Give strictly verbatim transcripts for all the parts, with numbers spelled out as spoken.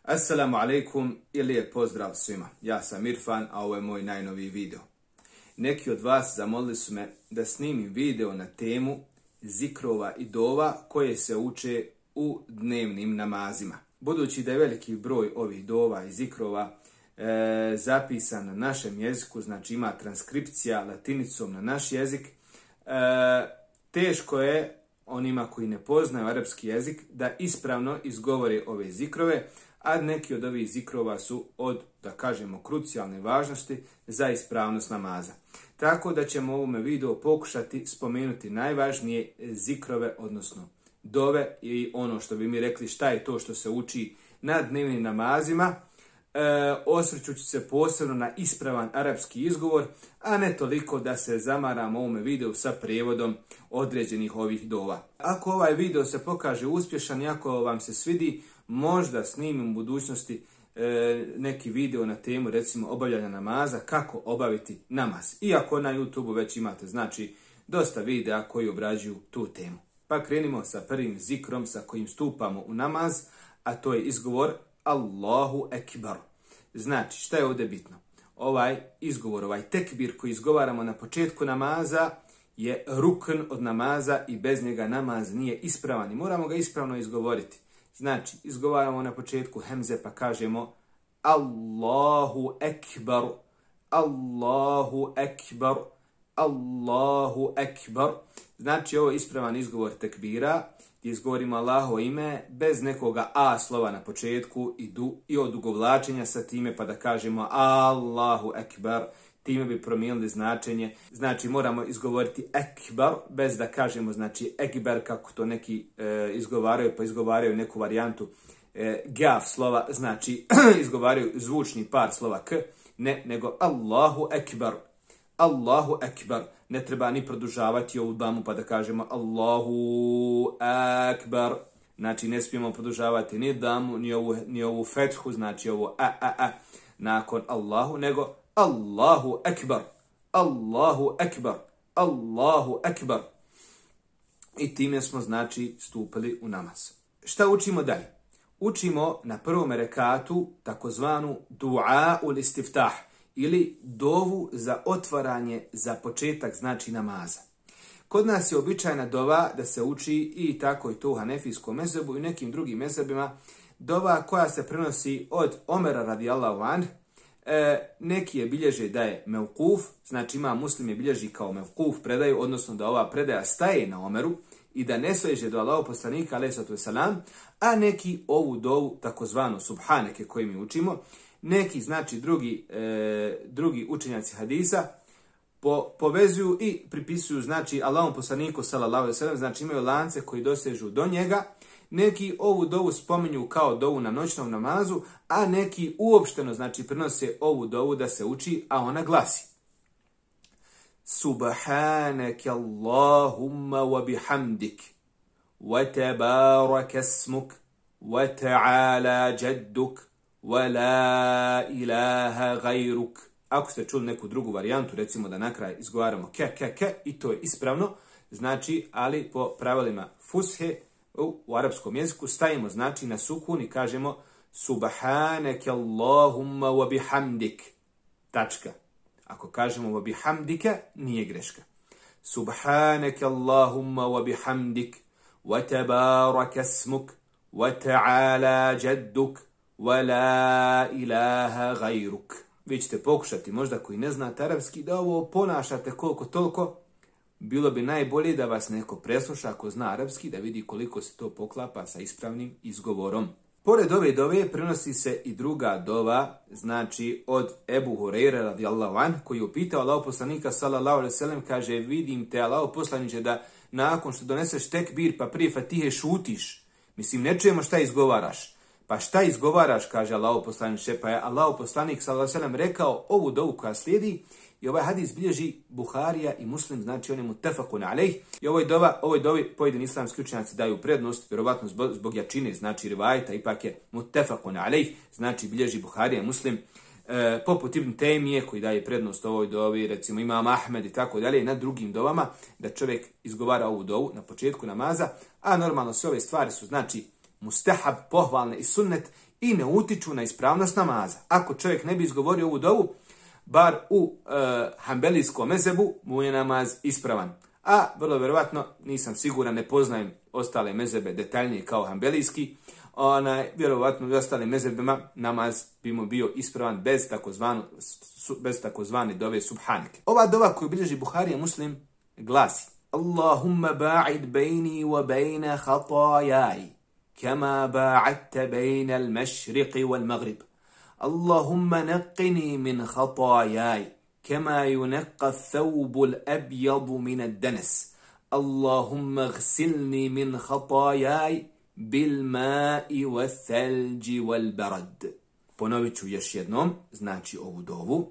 Assalamu alaikum i lijep pozdrav svima. Ja sam Irfan, a ovo je moj najnoviji video. Neki od vas zamolili su me da snimim video na temu zikrova i dova koje se uče u dnevnim namazima. Budući da je veliki broj ovih dova i zikrova e, zapisan na našem jeziku, znači ima transkripcija latinicom na naš jezik, e, teško je onima koji ne poznaju arapski jezik da ispravno izgovore ove zikrove, a neki od ovih zikrova su od, da kažemo, krucijalne važnosti za ispravnost namaza. Tako da ćemo u ovome videu pokušati spomenuti najvažnije zikrove, odnosno dove i ono što bi mi rekli šta je to što se uči na dnevnim namazima, e, osvrćući se posebno na ispravan arapski izgovor, a ne toliko da se zamaramo u ovome videu sa prijevodom određenih ovih dova. Ako ovaj video se pokaže uspješan i ako vam se svidi, možda snimim u budućnosti e, neki video na temu, recimo, obavljanja namaza, kako obaviti namaz. Iako na YouTubeu već imate, znači, dosta videa koji obrađuju tu temu. Pa krenimo sa prvim zikrom sa kojim stupamo u namaz, a to je izgovor Allahu Ekbar. Znači, šta je ovdje bitno? Ovaj izgovor, ovaj tekbir koji izgovaramo na početku namaza je rukn od namaza i bez njega namaz nije ispravan i moramo ga ispravno izgovoriti. Znači, izgovaramo na početku hemze pa kažemo Allahu Ekbar, Allahu Ekbar, Allahu Ekbar. Znači, ovo je ispravan izgovor tekbira, gdje izgovorimo Allahovo ime bez nekoga a slova na početku i, du, i odugovlačenja sa time pa da kažemo Allahu Ekbar. Time bi promijenili značenje. Znači, moramo izgovoriti Ekbar bez da kažemo, znači, Ekber kako to neki e, izgovaraju, pa izgovaraju neku varijantu e, gaf slova, znači izgovaraju zvučni par slova k, ne, nego Allahu Ekbar, Allahu Ekbar. Ne treba ni produžavati ovu damu pa da kažemo Allahu Ekbar. Znači, ne smijemo produžavati ni damu, ni ovu, ni ovu fethu, znači ovo a, a, a, nakon Allahu, nego Allahu Ekbar, Allahu Ekbar, Allahu Ekbar. I time smo, znači, stupili u namaz. Šta učimo dalje? Učimo na prvom rekatu takozvanu dua ul istiftah ili dovu za otvaranje, za početak, znači, namaza. Kod nas je običajna dova da se uči i tako i to u hanefijskom mezhebu i nekim drugim mezhebima, dova koja se prenosi od Omera radijallahu anhu. E, neki je bilježe da je mevkuf, znači ima Muslim je bilježi kao mevkuf predaju, odnosno da ova predaja staje na Omeru i da ne sveže do Allahov poslanika alejhi selam, a neki ovu dovu takozvanu subhaneke koju mi učimo, neki, znači, drugi, e, drugi učenjaci hadisa po, povezuju i pripisuju, znači, Allahovom poslaniku sallallahu alejhi ve sellem, znači imaju lance koji dosežu do njega. Neki ovu dovu spominju kao dovu na noćnom namazu, a neki uopšteno, znači, prenose ovu dovu da se uči, a ona glasi: Subhanaka Allahumma wa bihamdik, wa tabaraka ismuk, wa ta'ala jadduk, wa la ilaha gajruk. Ako ste čuli neku drugu varijantu, recimo da na kraj izgovaramo ke, ke, ke, i to je ispravno, znači, ali po pravilima fushe, U, u arapskom jeziku stavimo, znači, na sukun i kažemo Subhanaka Allahumma wa bihamdik. Tačka. Ako kažemo wa bihamdika, nije greška. Subhanaka Allahumma wa bihamdik, wa tabaraka ismuk, wa ta'ala jadduk, wa la ilaha gajruk. Vi ćete pokušati, možda koji ne znate arapski, da ovo ponašate koliko toliko. Bilo bi najbolje da vas neko presluša ako zna arapski, da vidi koliko se to poklapa sa ispravnim izgovorom. Pored ove dove prenosi se i druga dova, znači od Ebu Hurajre radijallahu anhu, koji je upitao Allahov poslanika sallallahu alejhi ve sellem, kaže: vidim te, Allahov poslaniče, da nakon što doneseš tekbir pa prije fatihe šutiš. Mislim, ne čujemo šta izgovaraš. Pa šta izgovaraš, kaže Allahov poslaniče, pa je Allahov poslanik sallallahu alejhi ve sellem rekao ovu dovu koja slijedi. I ovaj hadis bilježi Buharija i Muslim, znači on je mutefakun alejh. I ovoj dova, ovoj dovi pojedini islamski učenjaci daju prednost, vjerovatno zbog, zbog jačine, znači rivajeta, ipak je mutefakun alejh, znači bilježi Buharija i Muslim. E, poput Ibn Taymije koji daje prednost ovoj dovi, recimo Imam Ahmed i tako dalje, i na drugim dovama, da čovjek izgovara ovu dovu na početku namaza, a normalno sve ove stvari su, znači, mustahab, pohvalne i sunnet, i ne utiču na ispravnost namaza. Ako čovjek ne bi izgovorio ovu dovu, bar u e, hanbelijskom mezebu mu je namaz ispravan. A vrlo vjerovatno, nisam siguran, ne poznajem ostale mezebe detaljnije kao hanbelijski, onaj, vjerovatno u ostalim mezebima namaz bi mu bio ispravan bez takozvanu, bez takozvane dove subhanike. Ova dova koju bilježi Buharija Muslim glasi: Allahumma ba'id bejni wa bejna hatajaj, kama ba'adta bejna al-mašriqi wal-maghrib. Allahumma naqini min hatajaj, kama yunaqqa ath-thawbu al-abyadu min ad-danas. Allahumma ghsilni min hatajaj bil ma'i wath-thalji wal-barad. Ponovit ću još jednom, znači ovu dovu.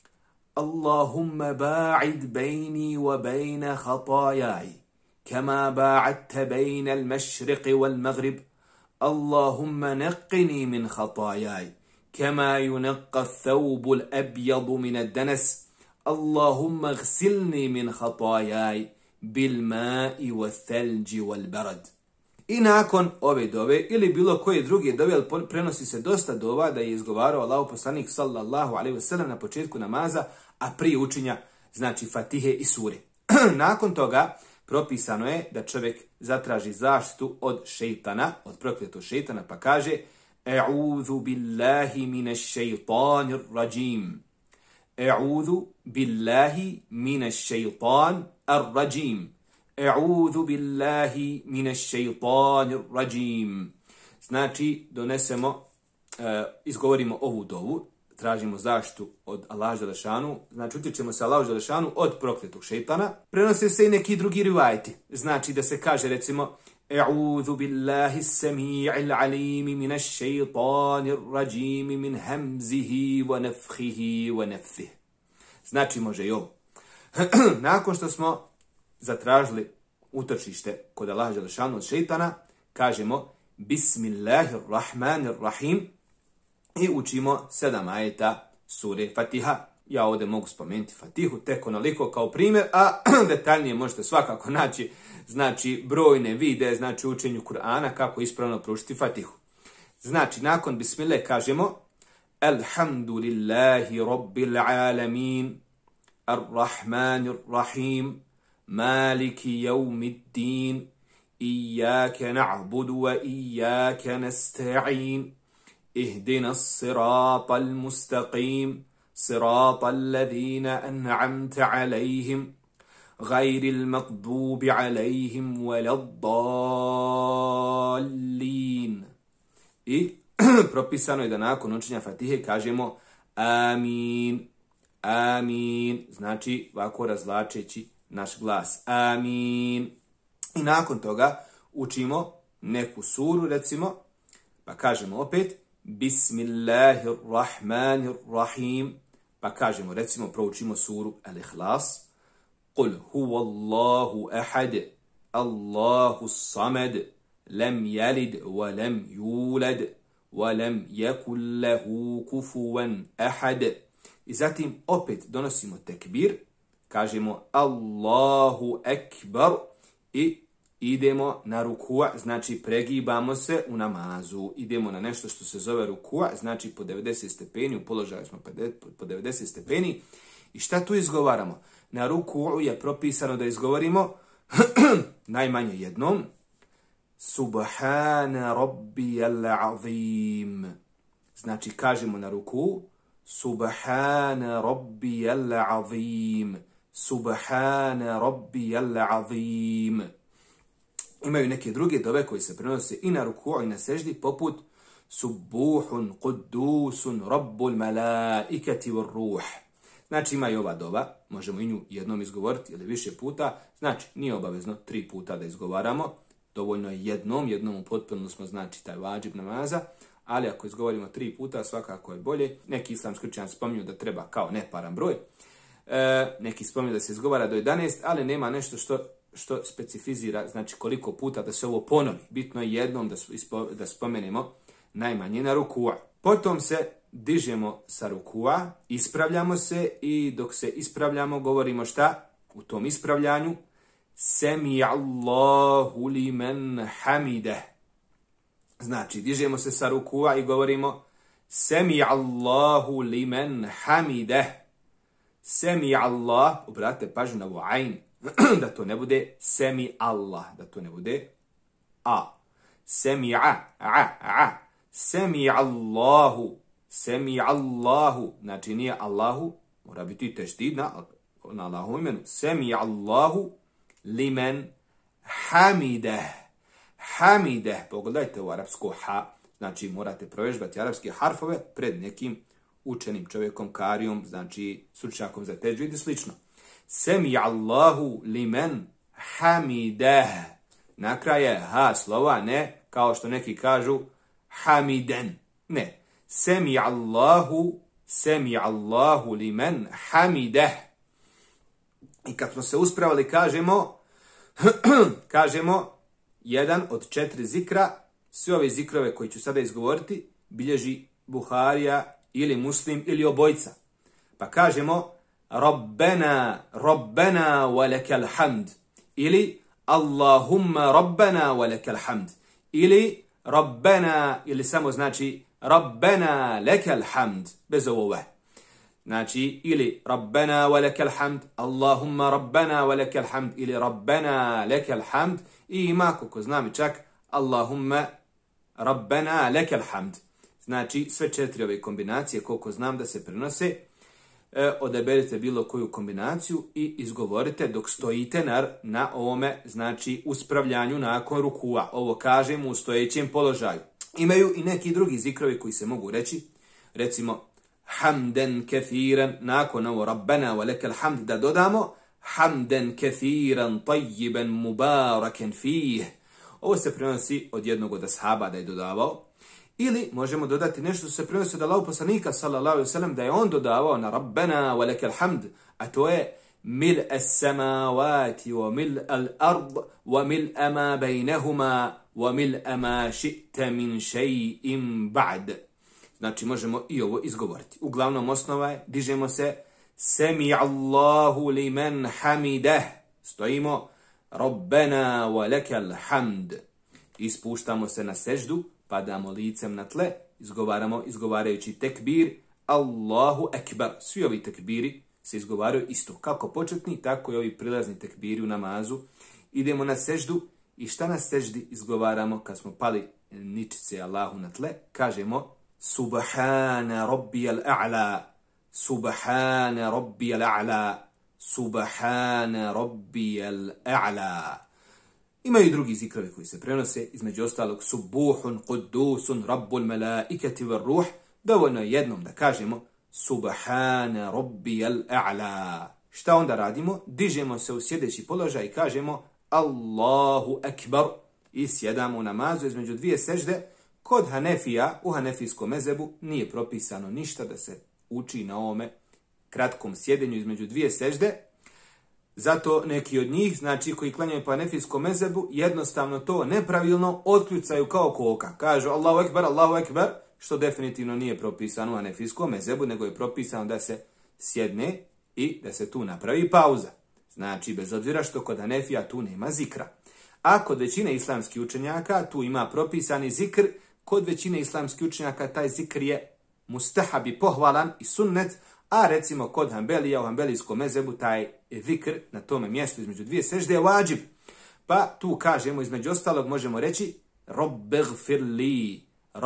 Allahumma ba'id bejni wa bejna hatajaj, kama ba'adta bejna al-mašriqi wal-maghrib. Allahumma naqini min hatajaj, kama yunaqqa ath-thawbu al-abyadu min ad-danas. Allahumma ghsilni min hatajaj bil ma'i wath-thalji wal-barad. I nakon ove dove ili bilo koje druge dove, ali prenosi se dosta dova da je izgovarao Allahov poslanik sallallahu alejhi ve sellem na početku namaza, a prije učenja, znači Fatihe i sure. Nakon toga propisano je da čovjek zatraži zaštitu od šejtana, od prokletog šejtana, pa kaže: E'udhu billahi minash šejtanir rajim. E'udhu billahi minash šejtan ar-rajim. E'udhu billahi minash šejtanir rajim. Znači, donesemo, uh, izgovorimo ovu dovu, tražimo zaštitu od Allaha dželešanu, znači utječemo se Allahu dželešanu od prokletog šejtana. Prenose se i neki drugi rivajeti. Znači da se kaže recimo: E'udhu billahi s-sami'il alimi minash šejtanir rajim min hamzihi wa nafhihi wa nafthihi. Znači može i ovo. Nakon što smo zatražili utočište kod Allaha dželešanu od šejtana, kažemo Bismillahirrahmanirrahim i učimo sedam ajeta sure Fatiha. Ja ovdje mogu spomenuti Fatihu tek onoliko kao primjer, a detaljnije možete svakako naći, znači brojne videe, znači učenju Kur'ana kako ispravno proučiti Fatihu. Znači nakon Bismillah kažemo Alhamdulillahi rabbil alamin, Ar-Rahmanir-Rahim, Maliki yawmiddin, Iyaka na'budu wa iyaka nasta'in, Ihdina as-sirata al-mustaqim, sirata alladhina an'amta alayhim, Ghayri al-maghdubi alayhim waladdallin. I propisano je da nakon učenja Fatihe kažemo Amin. Amin, znači ovako razlačeći naš glas. Amin. I nakon toga učimo neku suru, recimo, pa kažemo opet Bismillahirrahmanirrahim, pa kažemo, recimo, proučimo suru Al-Ikhlas. Qul huvallahu ahad, Allahu samad, lam yalid wa lam yulad, wa lam yakul lahu kufuwan ahad. I zatim opet donosimo tekbir, kažemo Allahu ekbar i idemo na rukua, znači pregibamo se u namazu. Idemo na nešto što se zove rukua, znači po devedeset stepeni, u položaju smo po devedeset stepeni. I šta tu izgovaramo? Na rukuu je propisano da izgovorimo najmanje jednom Subhana rabbiyal azim. Znači kažemo na rukuu Subhana rabbiyal azim. Subhana rabbiyal azim. Imaju neke druge dove koje se prenose i na rukuu i na seždi, poput Subuhun qudusun rabbul malaikati var ruh. Znači ima i ova dova, možemo i nju jednom izgovoriti ili više puta, znači nije obavezno tri puta da izgovaramo, dovoljno je jednom, jednom u potpuno smo znači taj vađib namaza, ali ako izgovorimo tri puta svakako je bolje. Neki islamski učenjaci spominju da treba kao neparan broj, e, neki spominju da se izgovara do jedanaest, ali nema nešto što, što specifizira, znači koliko puta da se ovo ponovi. Bitno je jednom da, da spomenemo najmanje na rukua. Potom se dižemo sa rukua, ispravljamo se i dok se ispravljamo govorimo šta? U tom ispravljanju Semi Allahu limen hamide. Znači, dižemo se sa rukua i govorimo Semi Allahu limen hamideh. Semi Allah, obratite pažnju na ovo ajn, da to ne bude Semi Allah, da to ne bude A. Semi a, a, a. Semi Allahu, Semi Allahu, znači nije Allahu, mora biti teštid na, na Allahu imenu. Semi Allahu limen hamideh. Hamideh, pogledajte u arapsko ha, znači morate provežbati arapske harfove pred nekim učenim čovjekom, karijom, znači stručnjakom za teđvid i slično. Semi Allahu limen hamideh. Na kraju je ha slova, ne kao što neki kažu hamiden. Ne. Semi Allahu, semi Allahu limen hamideh. I kad smo se uspravili, kažemo, kažemo, jedan od četiri zikra, sve ove zikrove koji ću sada izgovoriti, bilježi Buharija ili Muslim ili obojca. Pa kažemo, Rabbena, Rabbena wa lakal hamd. Ili Allahumma Rabbena wa lakal hamd. Ili Rabbena, ili samo znači Rabbena lakal hamd. Bez ovo ve. Znači, ili Rabbena wa lakal hamd, Allahumma Rabbena wa lakal hamd, ili Rabbena lakal hamd. I ima, koliko znam i čak, Allahumma Rabbena lakal hamd. Znači, sve četiri ove kombinacije, koliko znam da se prenose, e, odaberite bilo koju kombinaciju i izgovorite dok stojite na, na ovome, znači, uspravljanju nakon rukua. Ovo kažemo u stojećem položaju. Imaju i neki drugi zikrovi koji se mogu reći. Recimo, hamden kathiran, nakon ovo Rabbena wa lakal hamd da dodamo hamden kathiran tayyiban mubarakan fih. Ovo se prenosi od jednog od ashaba da je dodavao. Ili možemo dodati nešto što se prenosi od Allahov poslanika sallallahu alejhi ve sellem da je on dodavao na Rabbena wa lakal hamd, a to je mil as-samawati wa mil al-ard wa mil ma bainahuma wa mil ma shi'ta min shay'in ba'd. Znači možemo i ovo izgovoriti. Uglavnom osnova je, dižemo se Semi Allahu limen hamideh. Stojimo Rabbena wa lakal hamd. Ispuštamo se na seždu, padamo licem na tle, izgovaramo izgovarajući tekbir Allahu ekber. Svi ovi tekbiri se izgovaraju isto. Kako početni, tako i ovi prilazni tekbiri u namazu. Idemo na seždu i šta na seždi izgovaramo kad smo pali ničice Allahu na tle? Kažemo Subhana rabbiyal a'la. Subhana rabbiyal a'la. Subhana rabbiyal a'la. Imaju i drugi zikrovi koji se prenose, između ostalog Subuhun, Qudusun, Rabbul Malaikati var Ruh. Dovoljno je jednom da kažemo Subhana rabbiyal a'la. Šta onda radimo? Dižemo se u sjedeći položaj i kažemo Allahu ekber i sjedamo u namazu između dvije sežde. Kod Hanefija, u Hanefijskom mezhebu, nije propisano ništa da se uči na ovome kratkom sjedenju između dvije sežde. Zato neki od njih, znači koji klanjaju po Hanefijskom mezhebu, jednostavno to nepravilno otkljucaju kao koka. Kažu Allahu ekber, Allahu ekber, što definitivno nije propisano u Hanefijskom mezhebu, nego je propisano da se sjedne i da se tu napravi pauza. Znači, bez obzira što kod Hanefija tu nema zikra. A kod većine islamskih učenjaka tu ima propisani zikr. Kod većine islamskih učenjaka taj zikr je mustahab i pohvalan i sunnet, a recimo kod Hanbelija u Hanbelijskom mezhebu taj zikr na tome mjestu između dvije sežde je vađib. Pa tu kažemo, između ostalog možemo reći Rabbighfirli,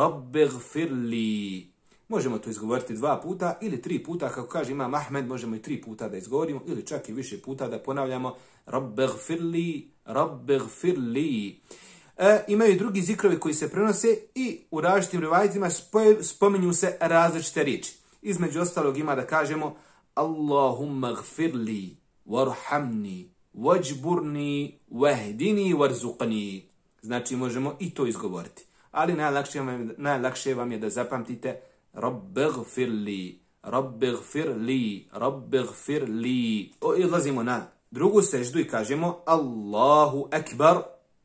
Rabbighfirli. Možemo to izgovoriti dva puta ili tri puta, kako kaže Imam Ahmed, možemo i tri puta da izgovorimo ili čak i više puta da ponavljamo Rabbighfirli, Rabbighfirli. E, imaju i drugi zikrovi koji se prenose i u različitim rivajetima spominju se različite riječi. Između ostalog ima da kažemo Allahumma gfirli, warhamni, wajburni, wahdini, warzuqni. Znači možemo i to izgovoriti. Ali najlakše vam je, najlakše vam je da zapamtite Rabbighfirli, Rabbighfirli, Rabbighfirli. Odlazimo na drugu seždu i kažemo Allahu ekber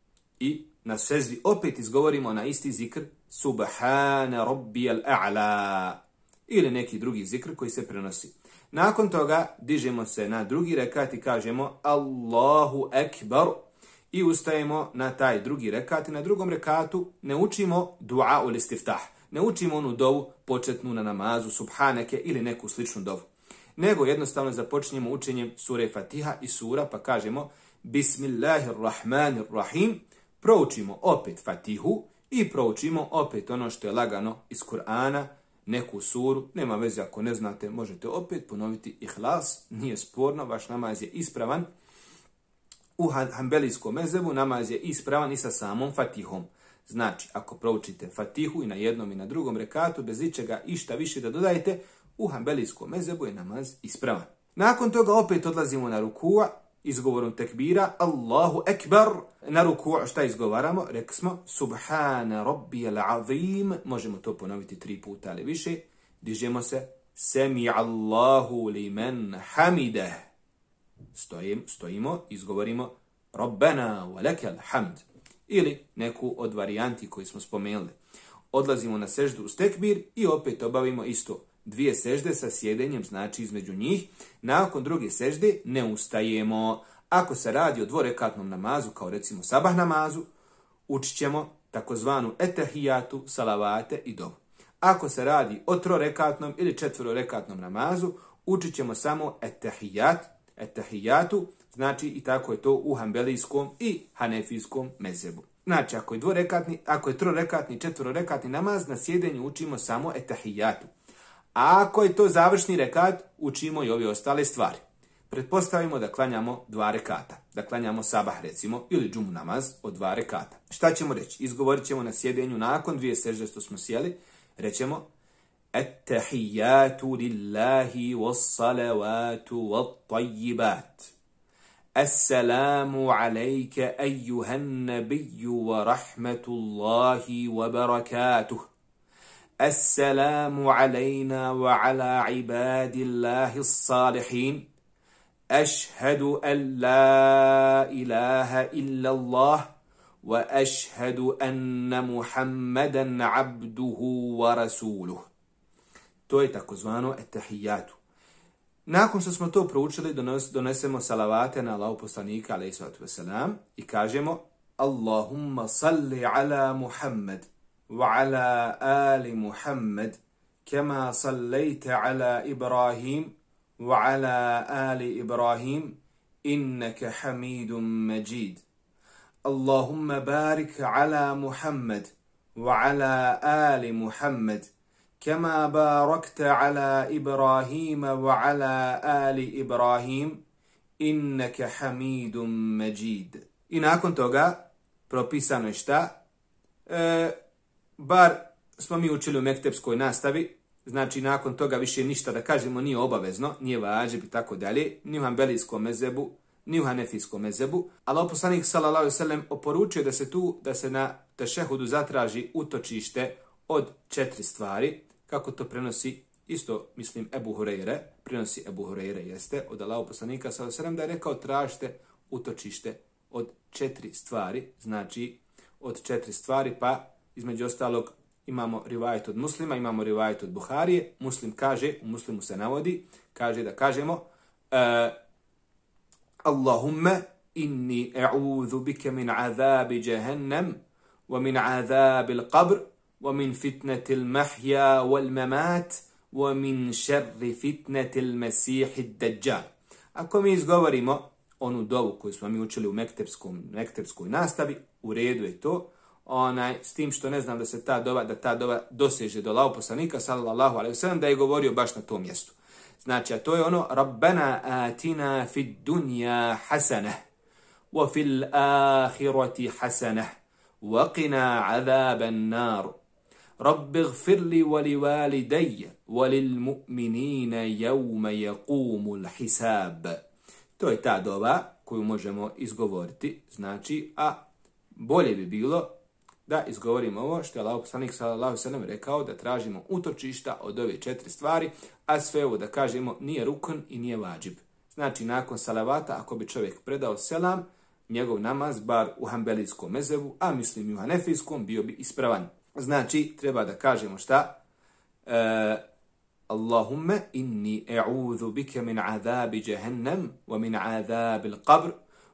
i na seždi opet izgovorimo na isti zikr Subhana rabbiyal a'la ili neki drugi zikr koji se prenosi. Nakon toga dižemo se na drugi rekat i kažemo Allahu ekber i ustajemo na taj drugi rekat i na drugom rekatu ne učimo dua ul istiftah, ne učimo onu dovu početnu na namazu, subhaneke ili neku sličnu dovu, nego jednostavno započinjemo učenjem sure Fatiha i sura pa kažemo Bismillahirrahmanirrahim, proučimo opet Fatihu i proučimo opet ono što je lagano iz Kur'ana, neku suru, nema veze ako ne znate, možete opet ponoviti Ihlas, nije sporno, vaš namaz je ispravan. U hanbelijskom mezhebu namaz je ispravan i sa samom Fatihom. Znači, ako proučite Fatihu i na jednom i na drugom rekatu, bez ičega išta više da dodajete, u hanbelijskom mezhebu je namaz ispravan. Nakon toga opet odlazimo na rukua, izgovorom tekbira, Allahu ekbar. Na rukua šta izgovaramo? Rekli smo, Subhana rabbijal azim, možemo to ponoviti tri puta ali više. Dižemo se, Semi Allahu limen hamideh. Stojim, stojimo, izgovorimo, Rabbana wa lakal hamd. Ili neku od varijanti koji smo spomenuli. Odlazimo na seždu uz tekbir i opet obavimo isto. Dvije sežde sa sjedenjem, znači između njih. Nakon druge sežde ne ustajemo. Ako se radi o dvorekatnom namazu, kao recimo sabah namazu, učit ćemo takozvanu etahijatu, salavate i dovu. Ako se radi o trorekatnom ili četvrorekatnom namazu, učit ćemo samo etahijat, etahijatu, znači i tako je to u hanbelijskom i hanefijskom mezhebu. Znači, ako je dvorekatni, ako je trorekatni, četvrorekatni namaz, na sjedenju učimo samo etahijatu. A ako je to završni rekat, učimo i ove ostale stvari. Pretpostavimo da klanjamo dva rekata, da klanjamo sabah recimo ili džumu namaz od dva rekata. Šta ćemo reći? Izgovorit ćemo na sjedenju nakon dvije sežde što smo sjeli, rećemo At-tahijatu lillahi was-salavatu wat-tayyibat. Assalamu alayka eyyuhan nabiyyu wa rahmatullahi wa barakatuh. Assalamu alayna wa ala ibadillahi s-salihin. Ashhadu an la ilaha illa Allah wa ashhadu anna Muhammadan abduhu wa rasuluh. To je takozvano etahijatu. Nakon što smo to proučili, donos, donesemo salavate na Allahu poslanika alejhi salatu vesselam i kažemo Allahumma salli ala Muhammad wa ala ali Muhammad kama sallaita ala Ibrahim wa ala ali Ibrahim innaka Hamidum Majid. Allahumma barik ala Muhammad wa ala ali Muhammad كما باركت على إبراهيم وعلى آل إبراهيم إنك حميد مجيد. I nakon toga propisano je šta? E, bar smo mi učili u mektepskoj nastavi, znači nakon toga više ništa da kažemo nije obavezno, nije vađib i tako dalje, ni u hanbelijskom mezebu, ni u hanefijskom mezebu. Allah poslanik sallallahu alejhi ve sellem oporučio da se tu, da se na tešehudu zatraži utočište od četiri stvari, kako to prenosi isto, mislim, Ebu Hureyre, prenosi Ebu Hureyre, jeste, od Allahov poslanika sallallahu alejhi ve sellem da je rekao tražite utočište od četiri stvari, znači od četiri stvari, pa između ostalog imamo rivajet od Muslima, imamo rivajet od Buharije. Muslim kaže, u Muslimu se navodi, kaže da kažemo uh, Allahumma inni e'udhu bike min azabi jahannam wa min azabi al-qabr ومن فتنة المحيا والممات ومن شر فتنة المسيح الدجال. Ako mi izgovorimo onu dovu koju smo mi učili u mektepskom, mektepskoj nastavi, u redu je to, onaj, s tim što ne znam da se ta dova, da ta dova doseže do Allahov poslanika sallallahu alejhi ve sellem, da je govorio baš na tom mjestu. Znači, a to je ono Rabbana atina fid dunja hasanah wa fil ahirati hasanah wa qina azaban nar. Rabbi gfir li wa li walidayya wa lil mu'minina yawma yaqumul hisab. To je ta dova koju možemo izgovoriti, znači, a bolje bi bilo da izgovorimo ovo što je Allahov poslanik sallallahu alejhi ve sellem rekao, da tražimo utočišta od ove četiri stvari, a sve ovo da kažemo nije rukn i nije vađib. Znači, nakon salavata, ako bi čovjek predao selam, njegov namaz, bar u hanbelijskom mezebu, a mislim i u hanefijskom, bio bi ispravan. Znači, treba da kažemo šta? E, Allahumma inni e'udhu bike min azabi jahannam wa min azabi al-qabr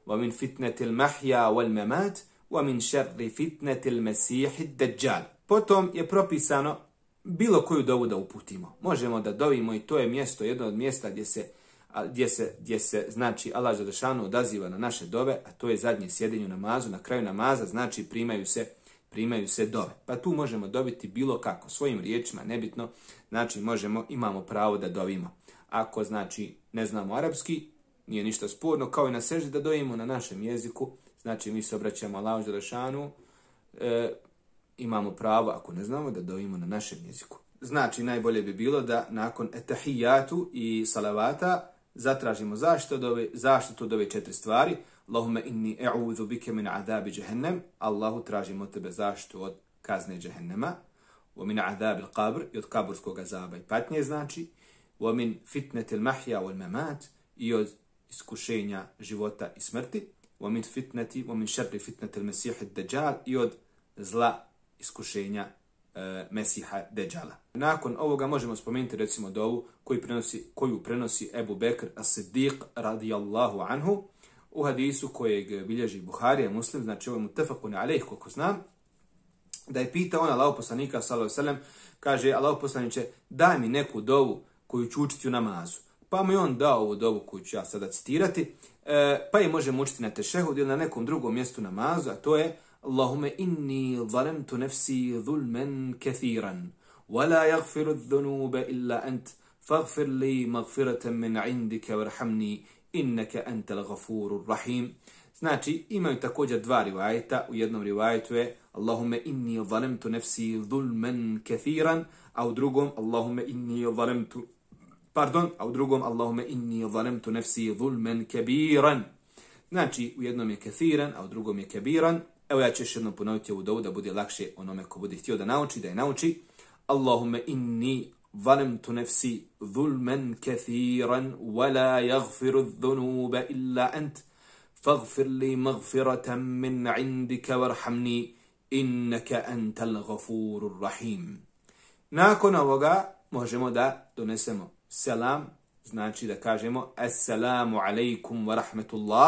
وَمِنْ فِتْنَةِ الْمَحْيَا وَالْمَمَاتِ وَمِنْ شَرِّ فِتْنَةِ الْمَسِيحِ الدَّجَّالِ. Potom je propisano bilo koju dovu da uputimo. Možemo da dovimo i to je mjesto, jedno od mjesta gdje se, gdje se, gdje se znači Allah dželešanu odaziva na naše dove, a to je zadnje sjedenje u namazu, na kraju namaza, znači primaju se, primaju se dove. Pa tu možemo dobiti bilo kako, svojim riječima, nebitno, znači možemo, imamo pravo da dovimo. Ako znači ne znamo arapski, nije ništa sporno, kao i na seždi da dovimo na našem jeziku, znači mi se obraćamo Allahu dželešanu, e, imamo pravo, ako ne znamo, da dovimo na našem jeziku. Znači, najbolje bi bilo da nakon etahijatu i salavata zatražimo zaštitu od ove, zaštitu od ove četiri stvari. Allahumme inni e'udhu bike min adabi džehennem. Allahu, tražimo od tebe zaštitu od kazne džehennema. Wa min adabi l-qabr, i od kaburskog azaba i patnje, znači. Wa min fitneti l-mahja wal mamat, i od iskušenja života i smrti. Wa min fitneti, wa min šerri fitneti l-mesih ad-dajjal, i od zla iskušenja e, Mesiha Dejjala. Nakon ovoga možemo spomenuti recimo dovu koju prenosi, koju prenosi Ebu Bekr as-Siddiq radijallahu anhu u hadisu kojeg bilježi Buharija Muslim, znači ovo je mutafakun alejh koliko znam, da je pitao on Allahov poslanika sallallahu alejhi ve sellem, kaže Allahov poslaniče, daj mi neku dovu koju ću učiti u namazu. Pa mu je on dao ovu dovu koju ću ja sada citirati, e, pa je možemo učiti na tešehud ili na nekom drugom mjestu namazu, a to je Allahumme inni zalemtu nefsi zulmen kathiran, wa la yaghfiru dhunuba illa ant, faghfir li maghfiratan min indika warhamni, innaka antal ghafurur rahim. Znači, imaju također dva rivajeta. U jednom rivajetu je Allahumme inni zalemtu nefsi zulmen kathiran, a u drugom Allahumme inni zalemtu pardon, a u drugom Allahumme inni zalemtu nefsi zulmen kabiran. Znači, u jednom je kathiran, a u drugom je kabiran. Evo ja ću još jednom ponoviti ovu dovu da bude lakše onome ko bude htio da nauči, da je nauči. Allahumme inni zalemtu nefsi zulmen kathiran, wa la yaghfiru dhunuba illa ant, faghfir li maghfiratan min indika warhamni, innaka antal ghafurur rahim. Nakon ovoga možemo da donesemo selam, znači da kažemo assalamu alaikum wa rahmetullah,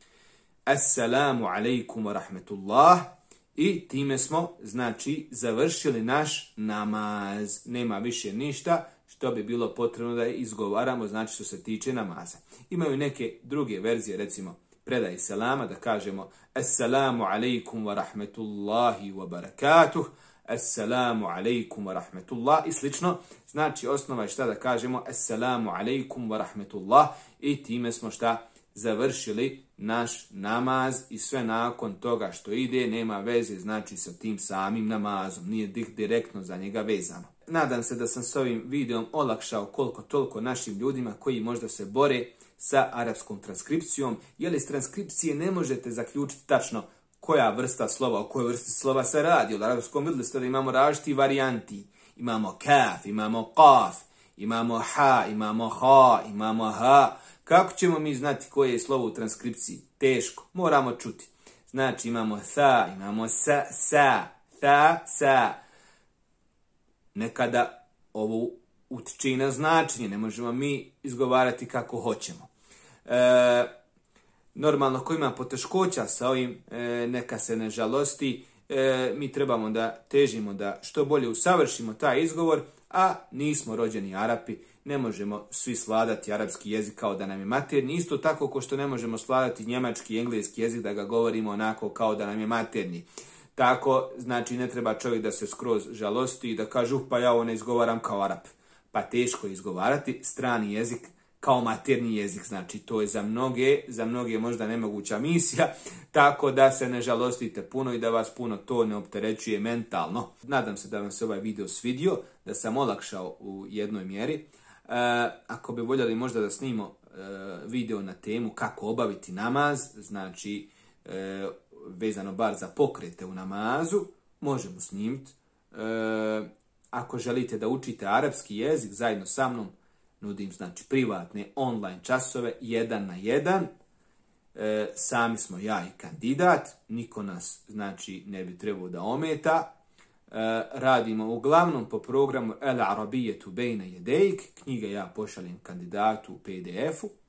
assalamu alaikum wa rahmetullah, i time smo, znači, završili naš namaz. Nema više ništa što bi bilo potrebno da izgovaramo, znači što se tiče namaza. Imaju neke druge verzije, recimo predaj selama, da kažemo assalamu alaikum wa rahmetullahi wa barakatuh, assalamu alaikum wa rahmetullah i slično. Znači, osnova je šta da kažemo assalamu alaikum wa rahmetullah i time smo šta završili naš namaz i sve nakon toga što ide nema veze, znači sa tim samim namazom, nije direktno za njega vezano. Nadam se da sam s ovim videom olakšao koliko toliko našim ljudima koji možda se bore sa arapskom transkripcijom, jer iz transkripcije ne možete zaključiti tačno koja vrsta slova, o kojoj vrsti slova se radi. U arapskom vidjeli ste da imamo različiti varijanti. Imamo kaf, imamo qaf, imamo ha, imamo ha, imamo ha. Kako ćemo mi znati koje je slovo u transkripciji? Teško, moramo čuti. Znači imamo tha, imamo sa, sa, tha, sa. Nekada ovo utiče na značenje, ne možemo mi izgovarati kako hoćemo. E, normalno, ko ima poteškoća sa ovim, e, neka se ne žalosti, e, mi trebamo da težimo da što bolje usavršimo taj izgovor, a nismo rođeni Arapi, ne možemo svi svladati arapski jezik kao da nam je maternji, isto tako kao što ne možemo svladati njemački i engleski jezik da ga govorimo onako kao da nam je maternji. Tako, znači, ne treba čovjek da se skroz žalosti i da kaže, uh, pa ja ovo ne izgovaram kao Arap. Pa teško je izgovarati strani jezik kao maternji jezik, znači to je za mnoge, za mnoge možda nemoguća misija, tako da se ne žalostite puno i da vas puno to ne opterećuje mentalno. Nadam se da vam se ovaj video svidio, da sam olakšao u jednoj mjeri. E, ako bi voljeli možda da snimo e, video na temu kako obaviti namaz, znači e, vezano bar za pokrete u namazu, možemo snimiti. E, ako želite da učite arapski jezik zajedno sa mnom, nudim znači privatne online časove jedan na jedan. E, sami smo ja i kandidat, niko nas znači ne bi trebao da ometa. E, radimo uglavnom po programu El Arabijetu bejne jedejk, knjige ja pošaljem kandidatu u P D F-u,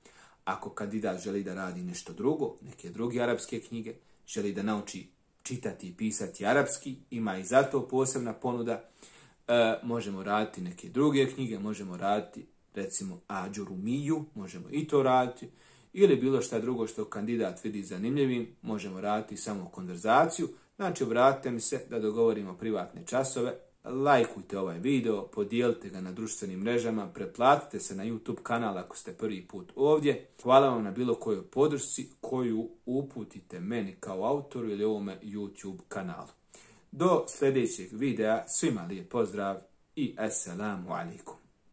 Ako kandidat želi da radi nešto drugo, neke druge arapske knjige, želi da nauči čitati i pisati arapski, ima i zato posebna ponuda. E, možemo raditi neke druge knjige, možemo raditi recimo Ađurumiju, možemo i to raditi, ili bilo šta drugo što kandidat vidi zanimljivim, možemo raditi samo konverzaciju. Znači, obratite mi se da dogovorimo privatne časove, lajkujte ovaj video, podijelite ga na društvenim mrežama, pretplatite se na YouTube kanal ako ste prvi put ovdje. Hvala vam na bilo kojoj podršci koju uputite meni kao autoru ili ovome YouTube kanalu. Do sljedećeg videa, svima lijep pozdrav i assalamu alaikum.